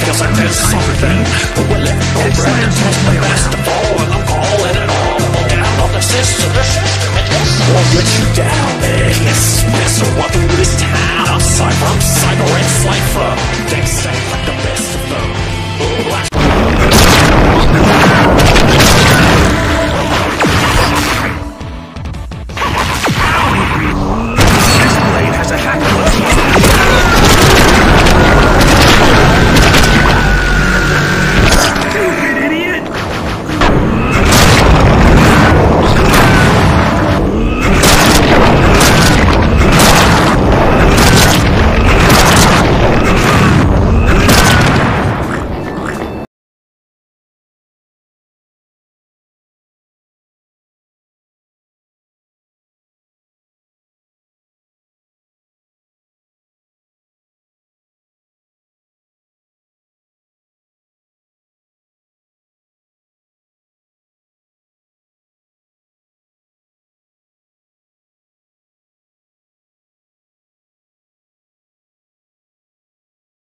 feels like there's something. But will it break and take the best of all? And I'm calling it all down on the system. The system, it won't let you down. Yes, Mr. What through this town. Aside from cyber and cipher, they say like the best of them.